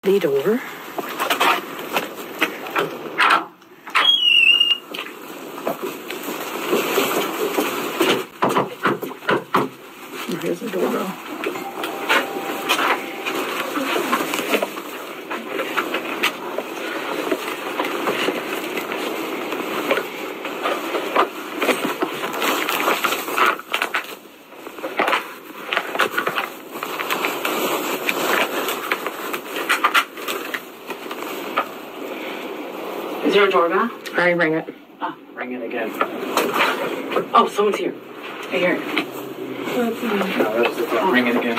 the door. Here's the doorbell. Is there a doorbell? I ring it. Oh, ring it again. Oh, someone's here. Hey, here. No, that's the phone. Ring it again.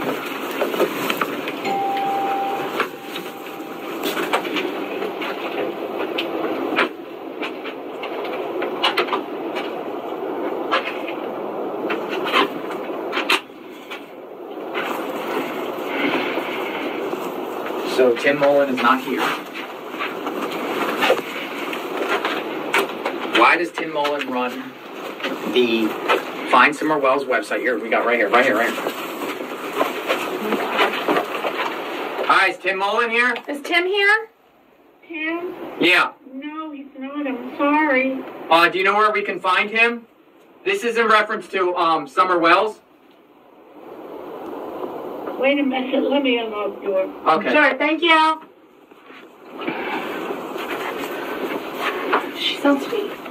So Tim Mullen is not here. Why does Tim Mullen run the Find Summer Wells website? Here, we got right here. Hi, is Tim Mullen here? Is Tim here? Tim? Yeah. No, he's not. I'm sorry. Do you know where we can find him? This is in reference to Summer Wells. Wait a minute. Let me unlock the door. Okay. Sure, thank you. She's so sweet.